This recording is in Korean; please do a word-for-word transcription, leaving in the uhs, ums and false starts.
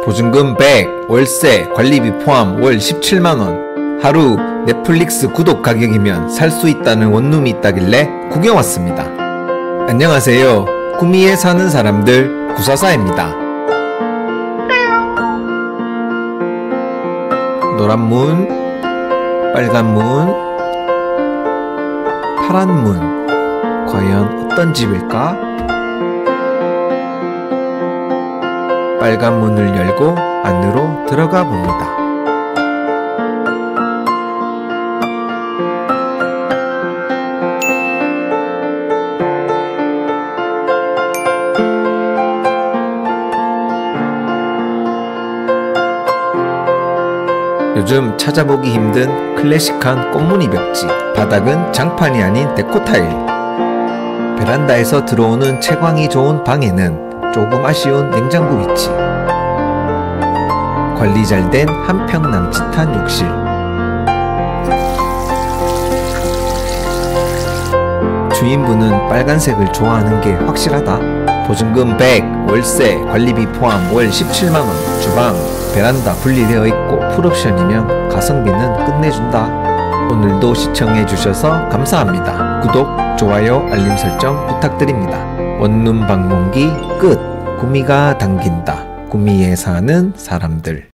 보증금 백, 월세, 관리비 포함 월 십칠만 원. 하루 넷플릭스 구독 가격이면 살 수 있다는 원룸이 있다길래 구경 왔습니다. 안녕하세요. 구미에 사는 사람들 구사사입니다. 노란 문, 빨간 문, 파란 문. 과연 어떤 집일까? 빨간 문을 열고 안으로 들어가 봅니다. 요즘 찾아보기 힘든 클래식한 꽃무늬 벽지, 바닥은 장판이 아닌 데코 타일. 베란다에서 들어오는 채광이 좋은 방에는 조금 아쉬운 냉장고 위치, 관리 잘된 한평 남짓한 욕실, 주인분은 빨간색을 좋아하는 게 확실하다. 보증금 백, 월세, 관리비 포함 월 십칠만 원. 주방, 베란다 분리되어 있고 풀옵션이면 가성비는 끝내준다. 오늘도 시청해주셔서 감사합니다. 구독, 좋아요, 알림 설정 부탁드립니다. 원룸 방문기 끝. 구미가 당긴다. 구미에 사는 사람들.